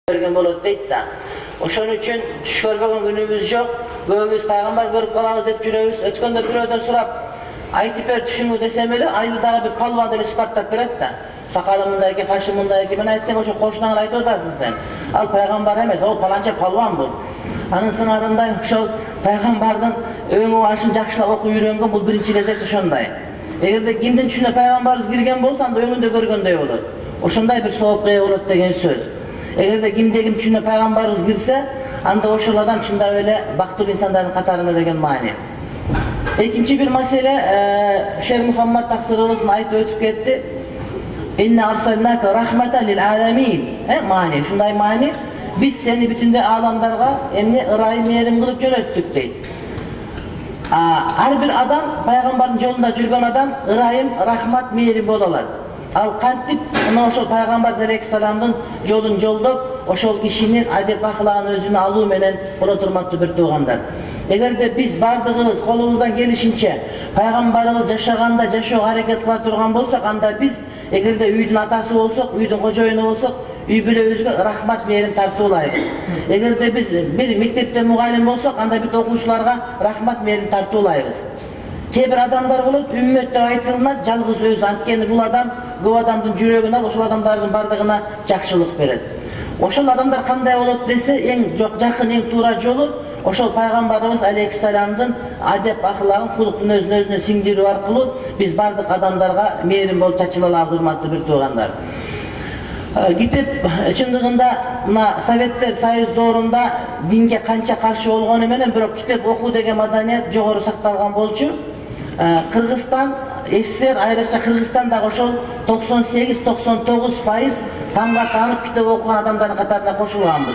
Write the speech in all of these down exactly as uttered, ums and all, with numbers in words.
bergen bolot deyt da. Oşon üçün tuş görmegen günümüz yok. Göğümüz paygambar görüp kalabız dep жүрөбүz. Ötkönde birөөдөн сурап, айтып бер түшүңү десем эле, айыл дагы bir palvan деле сыпаттап берет да. Сакалы мындай экен, кашы мындай экен. Мен айттым, ошо кошунаңа айтып атасың сен. Ал пайгамбар эмес, ол паланча палван бул. Анын сыңарындай ошол пайгамбардын өңү башын жакшылап окуп үйрөнгөн бул биринчи лезет ошондой. Эгерде кимдин түшүнө пайгамбарыбыз кирген болсо, анда өңүндө көргөндөй болот. Ошондой bir соопкая болот деген сөз. Эгерде кимде ким түшүнө пайгамбарыбыз кирсе, анда ошол адам чындап эле бактылуу инсандардын катарында деген маани. Экинчи bir маселе, Шер Мухаммад таксырыбыздын айтып өтүп кетти. Инна арсалнака рахматан лил аламин. Э, маани, ушундай маани. Биз сени бүтүндөй ааламдарга эмне ырайым мээрим кылып жөнөттүк дейт. Ар бир адам, пайгамбардын жолунда жүргөн адам ырайым, рахмат, мээрим боло алат. Ал кантип мына ошол пайгамбар алейхиссаламдын жолун жолдоп, ошол кишинин адеп акылагын өзүнө алуу менен боло турмактуу бир туугандар. Эгерде биз бардыгыбыз колубуздан келишинче пайгамбарыбыз жашаганда жашоого аракет кыла турган болсок, анда биз эгерде үйдүн атасы болсок, үйдүн кожоюну болсок, үй бүлөбүзгө рахмат мээрим тартуулайбыз. Эгерде биз бир мектепте мугалим болсок, анда бүт окуучуларга рахмат мээрим тартуулайбыз. Кээ-бир адамдар болот, үммөт деп айтылынат, жалгыз өзү. Анткени бул адам көп адамдын жүрөгүн алып, ошол адамдардын бардыгына жакшылык берет. Ошол адамдар кандай болот десе, эң жакын, эң туура жолу ошол пайгамбарыбыз алейхиссаламдын адеп акылагын кулуктун өзүнө өзүнө сиңдирүү аркылуу биз бардык адамдарга мээрим болуп чачыла алабыз, урматтуу бир туугандар. Китеп чындыгында мына Советтер Союз доорунда динге канча каршы болгону менен, бирок китеп окуу деген маданият жогору сакталган болчу. Кыргызстан, СССР, айрыкча Кыргызстан дагы ошол токсон сегиз токсон тогуз пайыз тамга таанып китеп окуган адамдардын катарына кошулганбыз.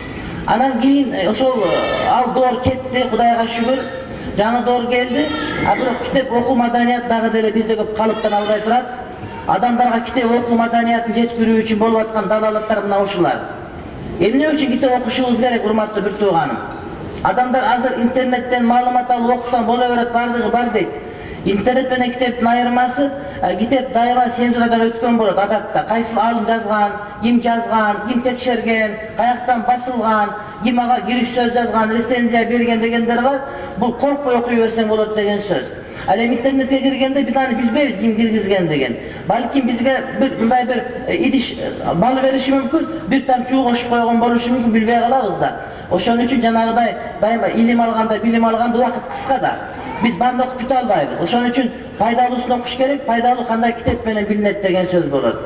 Анан кийин ошол ал доор кетти, Кудайга шүгүр, жаңы доор келди. А бирок китеп окуу маданият дагы деле бизде көп калыптан албай турат. Адамдарга китеп окуу маданиятын жеткирүү үчүн болуп аткан далалаттар мына ушулар. Эмне үчүн китеп окушубуз керек, урматтуу бир тууганым? Адамдар азыр интернеттен маалымат алып окусаң боло берет, бардыгы бар дейт. Интернет менен китептин айырмасы, китеп дайыма цензурадан өткөн болот адатта. Кайсы алым жазган, ким жазган, ким текшерген, каяктан басылган, ким ага кириш сөз жазган, рецензия берген дегендер бар. Бул коркпой окуй берсең болот деген сөз. Ал эми интернетке киргенде биз аны билбейбиз ким киргизген деген. Балким бизге бир мындай бир идиш балы бериши мүмкүн, бир тамчы кошуп койгон болушу мүмкүн, билбей калабыз да. Ошон үчүн жанагыдай дайыма илим алганда, билим алганда убакыт кыска да. Биз баарын окуп бүтө албайбыз. Ошон үчүн пайдалуусун окуш керек, пайдалуу кандай китеп менен билинет деген сөз болот.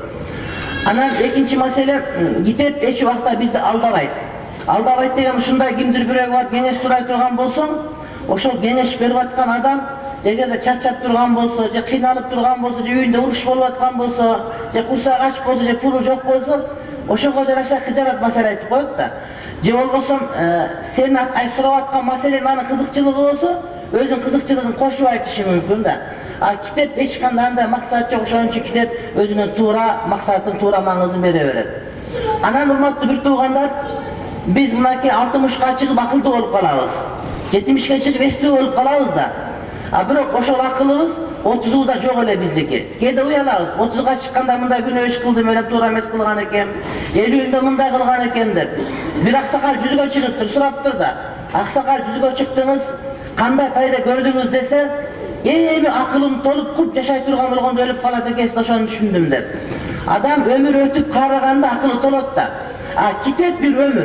Анан экинчи маселе, китеп эч убакта бизди алдабайт. Алдабайт деген ушундай кимдир бирөөгө барып кеңеш сурай турган болсоң, ошол кеңеш берип аткан адам эгерде чарчап турган болсо, же кыйналып турган болсо, же үйүндө уруш болуп аткан болсо, же курсак ач болсо, же пулу жок болсо, ошого жараша кыжарат маселе айтып коет да. Же болбосо сен сурап аткан маселең анын кызыкчылыгы болсо, өзүнүн кызыкчылыгын кошуп айтышы мүмкүн да. А китеп эч кандай андай максат жок, ошон үчүн китеп өзүнүн туура максатын, туура маңызын бере берет. Анан урматтуу бир туугандар, биз мынакей алтымышка чыгып акылдуу болуп калабыз. жетимишке чыгып эстүү болуп калабыз да. А бирок ошол акылыбыз отузда жок эле биздики. Кээде уялабыз, отузга чыкканда мындай күнөө иш кылдым, эле туура эмес кылган экен, элүүндө мындай кылган экен деп. Бир аксакал жүзгө чыгыптыр, сураптыр да. Аксакал жүзгө чыктыңыз, кандай пайда көрдүңүз десе, эми акылым толуп куп жашай турган болгондо өлүп калат экенсиз, ошону түшүндүм деп. Адам өмүр өтүп карыганда акылы толот да. А китеп бир өмүр.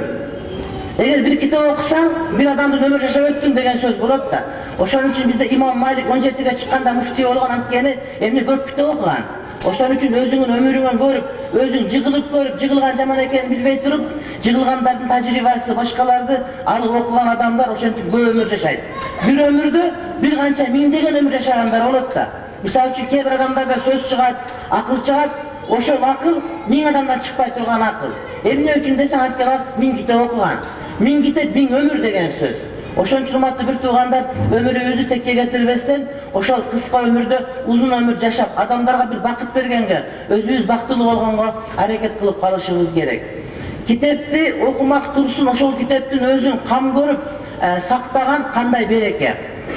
Эгер бир китеп окусаң, бир адамдын өмүр жашап өттүң деген сөз болот да. Ошон үчүн бизде Имам Малик он жетиге чыкканда муфтий болгон, анткени эмне көп китеп окуган. Ошон үчүн өзүңүн өмүрүңөн көрүп, өзүң жыгылып көрүп, жыгылган жаман экенин билбей туруп, жыгылгандардын тажрыйбасы, башкаларды алып окуган адамдар ошентип көп өмүр жашайт. Бир өмүрдө бир канча миңдеген өмүр жашагандар болот да. Мисалы үчүн кээ бир адамдарда сөз чыгат, акыл чыгат, ошол акыл миң адамдан чыкпай турган акыл. Эмне үчүн десең, анткени ал миң китеп окуган. Миң китеп миң өмүр деген сөз. Ошон үчүн урматтуу бир туугандар, өмүрүбүздү текке кетирбестен, ошол кыска өмүрдө узун өмүр жашап, адамдарга бир бакыт бергенге, өзүбүз бактылуу болгонго аракет кылып калышыбыз керек. Китепти окумак турсун, ошол китептин өзүн кам көрүп сактаган кандай береке.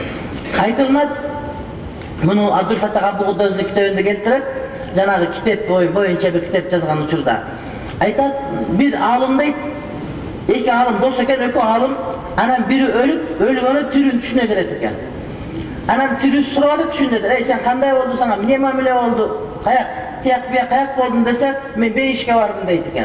Айтылат, муну Абдулфаттах Абу-Гудда өзүнүн китебинде келтирет, жанагы китеп боюнча бир китеп жазган учурда. Айтат, бир алым дейт, Eki alım dost eken, ökü alım anan biri ölüp, ölgönü türün düşüne gerek eken. Anan türü suralı düşündü. Ey sen kanday oldu sana, ne mamile oldu? Kayak, tiyak bir kayak oldun dese, men beyişke vardım deydi eken.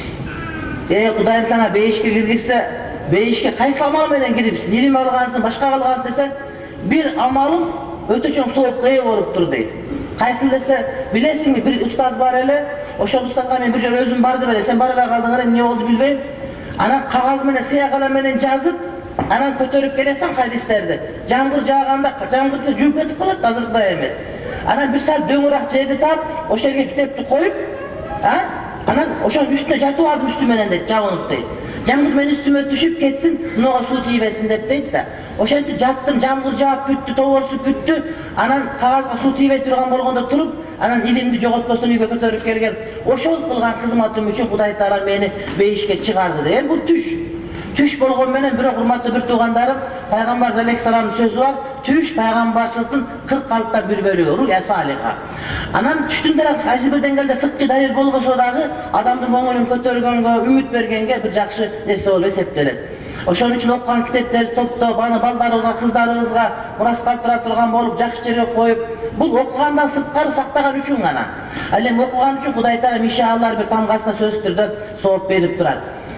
Ey Kudayım sana beyişke girgizse, beyişke kaysı amal menen giripsin, ilim algansın, başka algansın desen, bir amalım öte çoğun soğuk ev olup dur deydi. Kaysın dese, bilesin mi bir ustaz var hele, oşol ustazga men bir jör özüm bardı bele, sen barıla kaldığın ne oldu bilbeyin. Anan kağız menen, siyah kalem menen жазып, anan kötörüp gelesen hadislerdi. Жаңгыр жааганда, жаңгырды жууп кетип калат, азыркыдай эмес. Anan bir saat döngürak жерди тап, ошол жерге китепти коюп, ha? Anan ошонун üstüne жатып алдым üstümenen дейт, жабынып дейт. Жаңгыр менин üstüme түшүп кетсин, мынага суу тийбесин деп дейт да. Ошентип жаттым, жаңгыр жаап бүттү, тоборсуп бүттү. Анан кагазга суу тийбей турган болгондо туруп, анан илимди жоготпостон үйгө көтөрүп келген. Ошол кылган кызматым үчүн Кудай Таала мени бейишке чыгарды деген бул түш. Түш болгон менен бирок урматтуу бир туугандарым, Пайгамбар алейхиссаламдын сөзү бар, түш пайгамбарчылыктын кырк калыптан бир бөлүгү, руя салиха. Анан түштүн деле кайсы бир деңгээлде фикки далил болгосо дагы адамдын көңүлүн көтөргөнгө, үмүт бергенге бир жакшы нерсе болуп эсептелет. Ошон үчүн окуган китептерди топтоп, аны балдарыбызга, кыздарыбызга мурас калтыра турган болуп, жакшы жерге коюп, бул окугандан сырткары сактаган үчүн гана. Ал эми окуган үчүн Кудай Таала иншалла бир тамгасына сөзсүз түрдө сооп берип турат.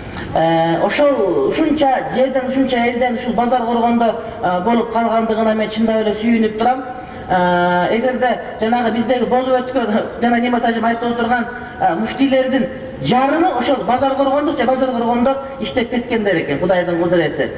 Ошол ушунча жерден, ушунча элден ушул базар коргондо болуп калгандыгына мен чындап эле сүйүнүп турам. Эгерде жанагы биздеги болуп өткөн, жана Немат ажым айтып отурган муфтийлердин жарымы ошол базар коргондо же базар коргондо иштеп кеткендер экен, Кудайдын кудурети.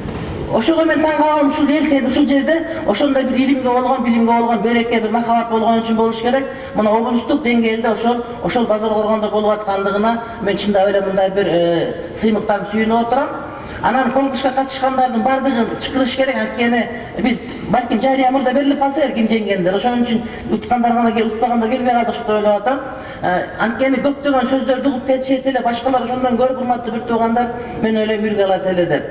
Ошого мен таң калгам, ушул эл сен ушул жерде ошондой бир илимге болгон, билимге болгон, береке, бир махабат болгон үчүн болуш керек. Мына облустук деңгээлде ошол ошол базар коргондо болуп аткандыгына мен чындап эле мындай бир сыймыктан сүйүнүп отурам. Анан конкурска катышкандардын бардыгын чакырыш керек, анткени биз балким жарыя мурда берилип калса эркин жеңгендер. Ошон үчүн уткандар гана келип, утпагандар келбей калды деп ойлоп атам. Анткени көптөгөн сөздөрдү угуп кетишет эле, башкалар ошондон көрүп, урматтуу бир туугандар, мен ойлойм үргө алат эле деп.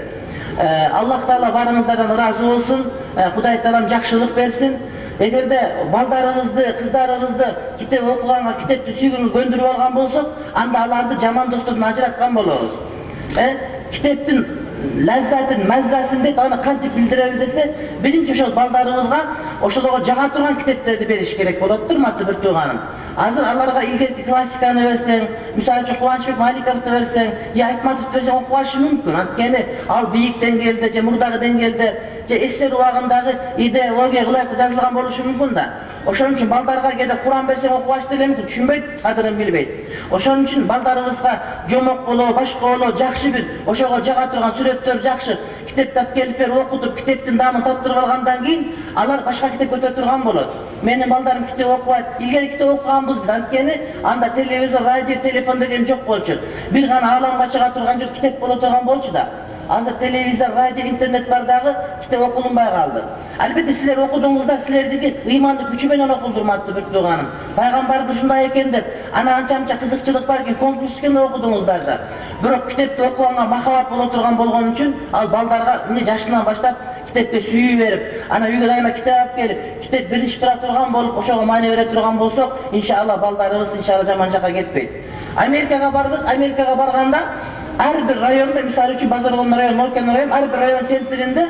Аллах Таала барыңыздардан ыраазы болсун, Кудай Таалам жакшылык берсин. Эгерде балдарыбызды, кыздарыбызды китеп окуганга, китепти сүйгөнгө көндүрүп алган болсок, анда аларды жаман достордон ажыраткан болобуз. Э, китептин лаззатын, маззасын деп аны кантип билдиребиз десе, биринчи ошол балдарыбызга ошолорго жага турган китептерди бериш керек болот, урматтуу бир тууганым. Азыр аларга илгерки классиканы берсең, мисалы үчүн Кубанычбек Маликовду берсең, же Айтматовду берсең окубашы мүмкүн. Анткени ал бийик деңгээлде, же мурдагы деңгээлде, же эсер убагындагы идеология ылайыктуу жазылган болушу мүмкүн да. Ошон үчүн балдарга кээде Куран берсең окубашы деле мүмкүн, түшүнбөйт, кадырын билбейт. Ошон үчүн балдарыбызга жомок боло, башка боло, жакшы бир ошого жага турган сүрөттөр жакшы китептеп келип бер окутуп, китептин даамын таптырып алгандан кийин алар башка китеп өтө турган болот. Менин балдарым китеп окубайт, илгери китеп окуганбыз, анткени анда телевизор, радио, телефон деген жок болчу. Бир гана ааламга чыга турган жер китеп боло турган болчу да. Азыр телевизор, радио, интернет бар дагы китеп окулунбай калды. Албетте силер окудуңуздар, силердики ыймандык күчү менен окулдурматтуу бир тууганым. Пайгамбарды ушундай экен деп, ана анча-анча кызыкчылык бар экен, конкурс экен окудуңуздар да. Бирок китепти окуганга махабат боло турган болгон үчүн ал балдарга эмне жашынан баштап китепке сүйүү берип, ана үйгө дайыма китеп алып келип, китеп биринчи тура турган болуп, ошого маани бере турган болсок, иншалла балдарыбыз иншалла жаман жакка кетпейт. Америкага бардык, Америкага барганда ар бир районда, мисалы үчүн Базаркон район, Нолкен район, ар бир район центринде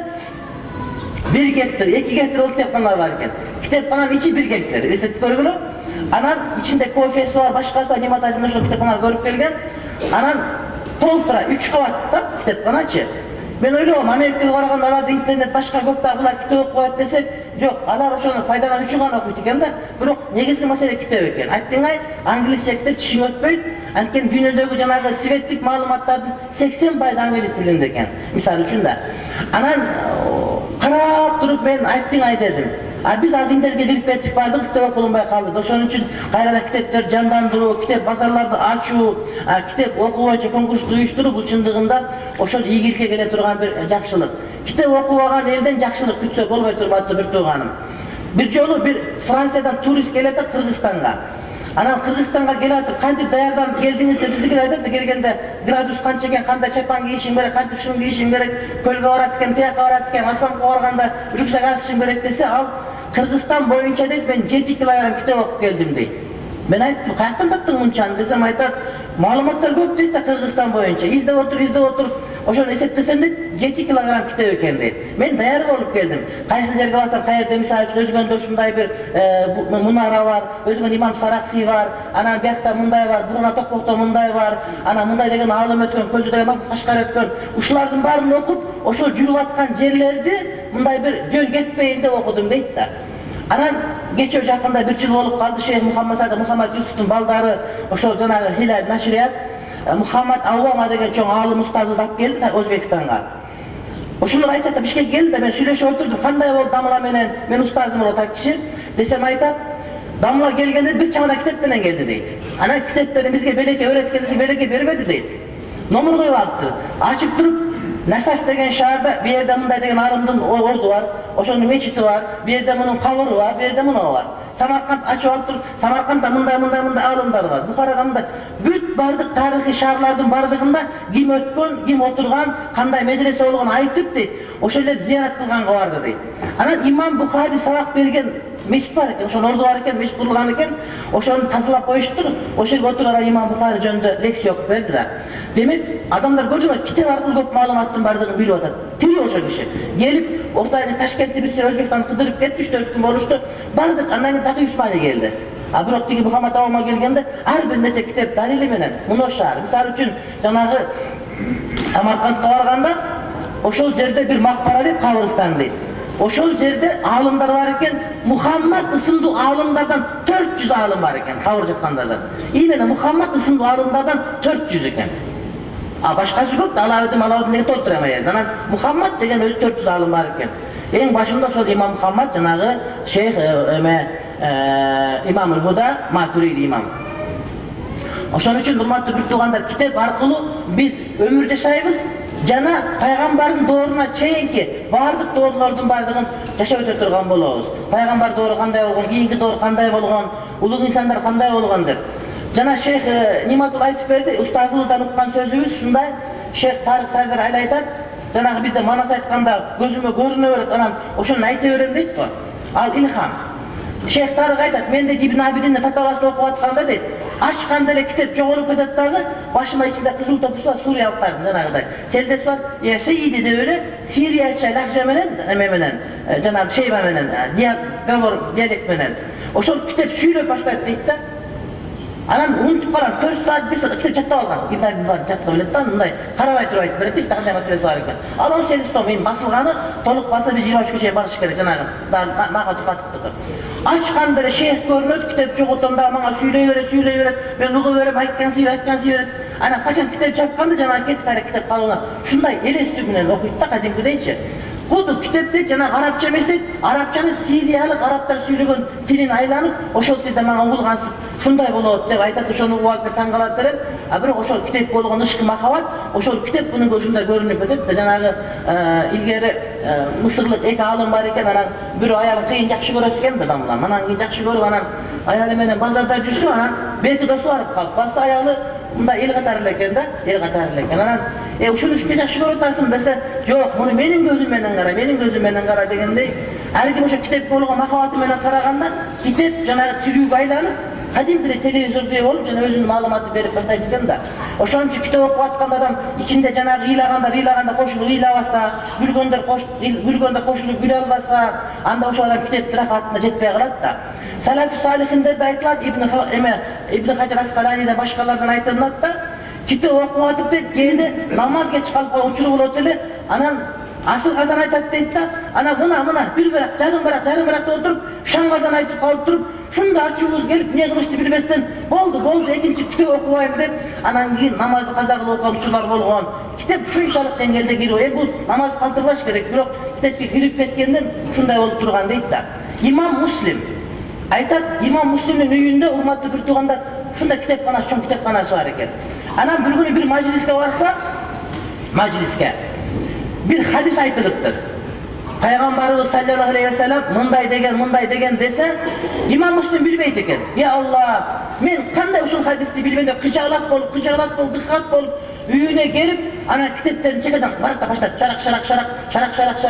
бир гектар, эки гектар болуп киткандар бар экен. Китепкананын ичи бир гектар, эсептеп көргүлө. Анан ичинде кофеси бар, башкасы Немат ажым ошол китепкананы көрүп келген. Анан толтура үч кабатта китепканачы. Мен ойлойм, Америкага барганда аларды интернет башка көп да булар китеп окубайт десек, жок, алар ошону пайдадан үчүн гана окуйт экен да. Бирок негизги маселе китеп экен. Айттыңай, англисче китеп түшүнүп өтпөйт. Анткени дүйнөдөгү жанагы светтик маалыматтардын сексен пайызы англис тилинде экен. Мисалы үчүн да. Анан карап туруп мен айттыңай дедим. А биз азыр интернетке кирип кеттик, бардык китеп окулунбай калды. Ошон үчүн кайрадан китептер жандандыруу, китеп базарларды ачуу, китеп окуу боюнча конкурсту уюштуруу бул чындыгында ошол ийгиликке келе турган бир жакшылык. Китеп окубаган элден жакшылык күтсө болбой турбаттуу бир тууганым. Бир жолу бир Франциядан турист келет Кыргызстанга. Анан Кыргызстанга келатып, кантип даярданып келдиңиз деп бизге айтат, келгенде градус канча экен, кандай чапан кийишим керек, кантип шым кийишим керек, көлгө барат экен, тияка барат экен, Арсанга барганда рюкзак ачышым керек десе, ал Кыргызстан боюнча дейт, мен жети кило айрым китеп окуп келдим дейт. Men aytdim, "Qayerdan tapdың munchani?" desem aytar, "Ma'lumotlar ko'p" deydi da Qirg'iziston bo'yicha. Izdab o'tir, izdab o'tir. O'shani eseplesem deydi, yetti kilogramm kitap ekan deydi. Men tayyor bo'lib keldim. Qaysi yerga borsam, qayerda misol uchun O'zganda shunday bir munara var, O'zganda Imom Saraxsi var, ana bu yoqda bunday var, Buruna To'qmoqda bunday var, ana bunday degan olim o'tgan, ko'zidagi Qashqar o'tgan. Ushlarning barini o'qib, o'sha yurib atgan yerlarni bunday bir jo'n ketmeyin deb o'qidim deydi da. Ana geçe yaqinda bir yil bo'lib qoldi, Sheyx Muhammad Sa'd Muhammad Yusufning baldari o'sha janabi Hilal nashriyat Muhammad Avvoma degan cho'ng olim ustozni olib keldi O'zbekistonga. O'shuni aytadi, Bishkekka keldi, men söyleshib o'tirdim. Qanday bo'ldi damla menen, men ustozim o'ta kishi desem aytadi, damla kelganda bir chamana kitap bilan keldi deydi. Ana kitaplarimizga beleke öğretkenisi beleke bermedi deydi. Nomer qo'yib olibdi. Açıp turib Nasaf degan shaharda bir yerda bunday degan olimning o'rdi var, o'shaning mechiti var, bir yerda buning qabri var, bir yerda buni var. Samarqand açıp olib turib, Samarqandda bunday bunday bunday olimlar var. Buxoroda bunday büt bardiq tarixiy shaharlarning bardig'ida kim o'tgan, kim o'tirgan, qanday medresa bo'lganini aytib deydi. O'shalar ziyorat qilganga bordi deydi. Ana Imom Buxoriy saboq bergan mechit var ekan, o'sha o'rdi var ekan, mechit qurilgan ekan, o'shani tozalab qo'yishdi. O'sha yerga o'tirgan Imom Buxoriy jonda leksiya o'qib berdilar. Demek adamlar gördüler, kitap arqılı köp malumatın bardığını biliyor adam. Tiliyor o kişi. Gelip, Oktay'ın Taşkent'te bir sene Özbekistan'ı kıdırıp gitti, üç dört gün oluştu. Bardık, andan Takı Üsmaniye geldi. Abroktaki Muhammed Avama gelgende, her birindese kitap dalili menen, bunu şahar. Misal için, canağı Samarkand'a varganda, o şol yerde bir makbaralı Kavristan değil. O şol yerde alimler var iken, Muhammed ısındı alimlerden dört yüz alim var iken, Kavırcıkkan'da. İyi menen, Muhammed ısındı alimlerden dört yüz iken. Başkası yok da Alaeddin Alaeddin neye otturamayız. Yani Muhammed degen özü dört yüz alim var iken. En başında şol İmam Muhammed canağı Şeyh İmam-ül Huda Maturidi imam. Oşun için hurmatlı bir tuğanlar kitap arqılı biz ömür yaşayımız. Jana Peygamber'in doğruna çeyin ki bardık doğrulardan bardığın yaşap öte turgan bolabız. Peygamber doğru kanday bolgan, keyinki doğru kanday bolgan, ulug insanlar kanday bolgandır. Jana Şeyh Nimatul aytip berdi, ustazımızdan uqqan sözübüz şunday. Şeyh Tarık Sardar ayla aytadi, janağı bizde manas aytkanda gözüme görüne berет, anan oşonu ayta berem deydi ko. Al ilham. Şeyh Tarık aytadi, men de İbn Abidin'in fatavasını okup atkanda deydi. Açkanda ele kitap çoğulup ketedi dağı, başıma içinde kızıl topusu var, Suriyalıkların janagıday. Seldesi var, ya Seyyidi de öyle, Siriyaça lahja menen, ememenen, janağı şeyba menen, gavur diyalekt menen. Oşol kitap süylep başlayıp deydi da, anan unutup kalan dört saat bir saat kitap çatta algan. İbn Abidin var çatta öğletten bunday karabay turib aytip beredi, işte qanday masalesi var ekan. Al on sekiz tom, men basılgаны toluq basa bir yigirma üç kişiye barış gerek janağı. Mağa tuqatıp turdu. Açkanda şeyh görünöt, kitap çoğutonda bana süyleyiveret, süyleyiveret, ben uğu verip aytkan süy, aytkan süyveret. Ana kaçan kitap çapkanda janağı ketip kayra kitap kalına. Şunday el üstünden okuyup da kadimkideyçi. Kudu kitapta janağı Arapça emes deydi, Arapçanı Siriyalık Araplar süylegen tilin aylanıp, oşol tilde bana uğulgansıp, şunday bolot dep aytadi, oşonu uğup bir tangalaat berip, a bирок oşol kitap bolgan ışkı makabat, oşol kitap bunun gözünde görünüp ketedi. Janağı ilgeri Mısırlık ek alim var eken, anan bir ayalı kıyın jakşı göröt eken de damlar. Anan kıyın jakşı görüp, anan ayalı menen bazarda жүрсө, anan belki dostu varıp kalıp, barsa ayalı bunda el katarlı eken de, el katarlı eken. Anan e şunu üstü jakşı görötasın dese, yok, bunu benim gözümden kara, benim gözümden kara degендей, erkim oşo kitap bolgan makabatı menen karaganda, kitap janağı tülüp aylanıp, kadim bile televizörde olup, jana özünün malumatı berip başlayt eken da. Oşon üçün kitap okup atkan adam, içinde janağı iylaganda, iylaganda koşulup iylabasa, gülgönder gülgönder koşulup gül albasa, anda oşo adam kitap tirafatına jetpey kalat da. Salaf-ı Salihinderde aytılat, İbn Hacer Asqalani'de başkalardan aytılат da, kitap okup atıp deydi, kendi namaz geç kalıp uçurup olup deydi, anan asıl kazan aytat deydi da, ana buna buna bir bırak, yarım bırak, yarım bırak da oturup, şan kazan aytıp kalıp durup, şunda açığımız gelip ne kılıçtı bilmezden, boldu, boldu, ikinci kitap okuyayım deyip, anan keyin namazı kazaklı okuyan uçular bolgan, kitap şunşalık dengelde giriyor, e bu namaz kaldırbaş gerek, bирок kitapka girip ketkenden şunday olup turgan deydi da. İmam Muslim aytat, İmam Muslim'in uyunda urmatlı bir tuğanda şunda kitapxanası, çoğun kitapxanası var eken. Anam bir günü bir majliske varsa, majliske bir hadis aytılıptır. Peygamberimiz sallallahu aleyhi ve sellem mınday degen, mınday degen dese, İmam Muslim bilmeydi eken. Ya Allah, men kanday usul hadisni bilmeydi, kıcağlat bolup, kıcağlat bolup, dikkat bolup, uyuna gelip, ana kitaplarını çekeden, barat da başlar, şarak, şarak, şarak, şarak, şarak, şarak.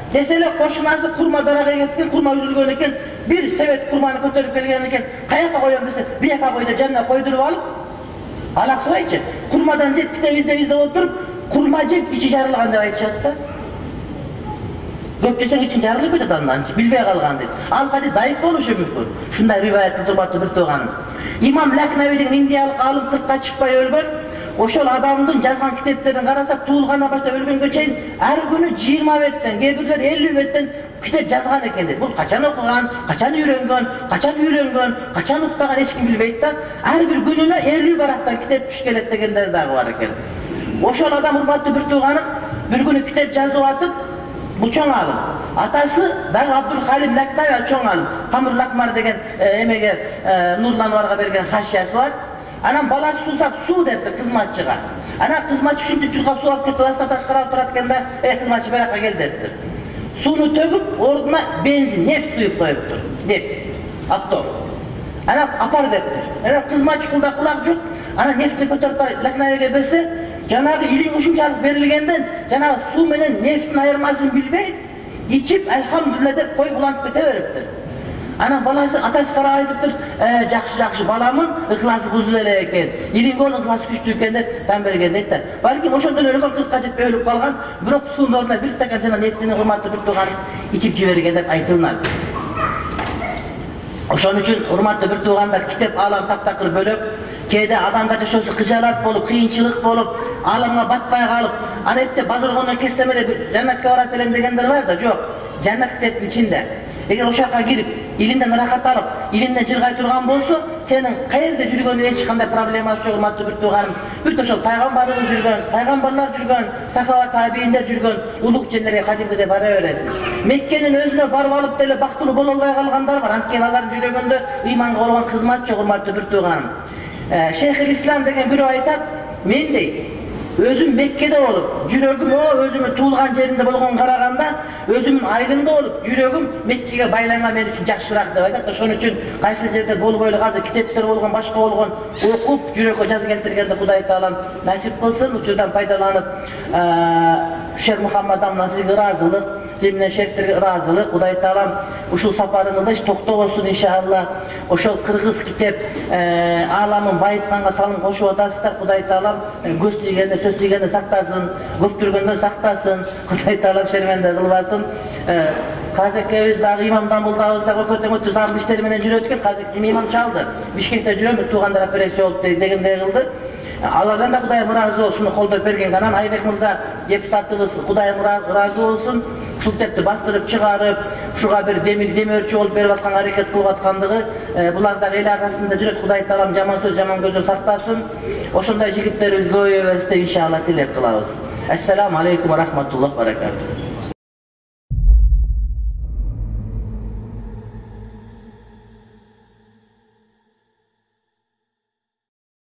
Desele koşunası kurma daraga ketken, kurma üzülgön eken, bir sebet kurmanı kötörüp gelgen eken, kayaka koyam dese, bir yaka koyda canına koydurup alıp, alaksı aytçı. Kurmadan jep, bir de bizde bizde oturup, kurma jep, içi jarılgan dep aytışat da. Köpçesinin için jarılıp öte dandançı, bilbey kalgan deydi. Al hadi zayıf oluşu mümkün. Şunday rivayetli turbatı bir tuğanım. İmam Laknavi degen indiyalık alım kırkka çıkpay ölgön, oşol adamdın жазган kiteplerini karasak tuğulgana başta ölgөнгө чейин her günü yirmi betten, kebirler elli betten kitep жазган eken deydi. Bu kaçan okugan, kaçan үйrөнгөн, kaçan үйрөнгөн, kaçan uttagan hiç kim bilbeydi da, her bir gününe elli baraktan kitep tuş kelet degenler dağı var eken. Oşol adam hurmatlı bir tuğanım, bir günü kitep жазып atıp, bu çoğun alım. Atası da Abdülhalim Laknavi çoğun alım. Kamır Lakmar degen e, emeger e, Nurlanvarga bergen haşyası var. Anam balası susap su depti kızmatçıga. Ana kızmatçı şunca çulkap su alıp ketip asla taşkara turatganda e kızmatçı beraka gel depti. Sunu töküp orduna benzin, neft suyup koyuptur. Neft. Aptor. Ana apar depti. Ana kızmatçı kulda kulak yok. Ana neftini kötörüp Laknavi'ye berse janağı ilim uşunçalık berilgenden janağı su menen neftin ayırmasını bilbey içip elhamdülillah dep koy bulanıp kete beriptir. Ana balası atası kara aytıptır, e, jakşı jakşı balamın ıhlası buzul ele eken, ilimge onun ıhlası güçlü eken de tam bergen deydi. Balkim oşondan ölgön kırkka jetpey ölüp kalgan, bирок suunун ордуна bir stakan jana nefsini hurmatlı bir tuğan içip jibergen dep aytılınat. Oşon üçün hurmatlı bir tuğandar kitep alam taktakır bölüp, kede adamda şosu kıjalat bolup, kıyınçılık bolup, alamga batpay kalıp, ana ette bazırgonu kessemede jannatga barat elem degenler var da, yok. Jannat kitepin içinde. Eğer o şaka girip, ilimden rahat alıp, ilimden jırgay turgan bolsa, senin kayerde jürgönde hiç qanday probleması yok, hurmatlı bir tuğanım. Bir de şol paygambarın jürgön, paygambarlar jürgön, sahaba tabiinde jürgön, uluk jenlerge kadimde bara öresin. Mekkenin özüne barıp alıp dele baktılı bol olbay kalganlar var. Antken aların jürgönde imanга olgan kızmatçı, hurmatlı bir tuğanım. Ee, Şeyhül İslam degen biri aytat, men deydi. Özüm Mekke'de olup, jürögüm o özümü tuğulgan жерinde bolgon karaganda, özümün aylında olup, jürögüm Mekke'ge baylangan men üçün jakşırak dep aytat. Şonuň üçün kayсы жерде bolgoylu gazy kitepler bolgon, başka bolgon okup, jürökö жазı keltirgende Hudaý Taalam nasip kılsın, uçurdan faydalanıp, Şer Muhammed Amnasiga razılık, zeminen şertlerge razılık, Hudaý Taalam uşul safarımızda hiç tokto bolsun inşallah. Oşol kırgız kitep alamın bayıtkanga salın koşup atasızlar, Hudaý Taalam göz tüygende, söz tüygende saktasın, göptürgende saktasın, Hudaý Taalam şermende kılbasın. Kazakkeviz dagı imamdan buldağızda köpöten ötü zarlı işleri menen jürü ötken, Kazakkeviz imam çaldı. Bişkekte jürü ömür tuğandara operasiya olup degende kıldı. Alardan da Hudaý razı olsun, şunu koldurup bergen kanan, Aybek Mırza deputatlığız Hudaý razı olsun. Şu tepti bastırıp çıkarıp, şuğa bir demir demirçi olup berip atkan hareket kılıp atkandığı, e, bular da el arasında jürek Hudaý Taalam jaman söz jaman gözü saktasın. Oşonday jigitlerimiz göğe verse inşallah tilep kılabız. Esselamu aleykum ve rahmetullah ve berekatuhu.